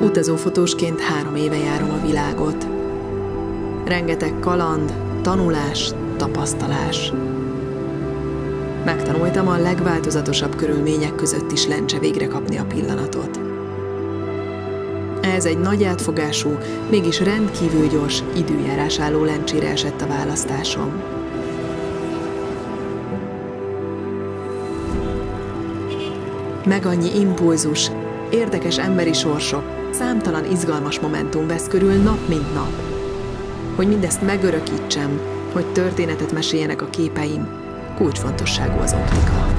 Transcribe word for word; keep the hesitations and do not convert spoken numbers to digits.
Utazófotósként három éve járom a világot. Rengeteg kaland, tanulás, tapasztalás. Megtanultam a legváltozatosabb körülmények között is lencse végre kapni a pillanatot. Ez egy nagy átfogású, mégis rendkívül gyors időjárás álló lencsére esett a választásom. Meg annyi impulzus, érdekes emberi sorsok, számtalan izgalmas momentum vesz körül nap mint nap. Hogy mindezt megörökítsem, hogy történetet meséljenek a képeim, kulcsfontosságú az optika.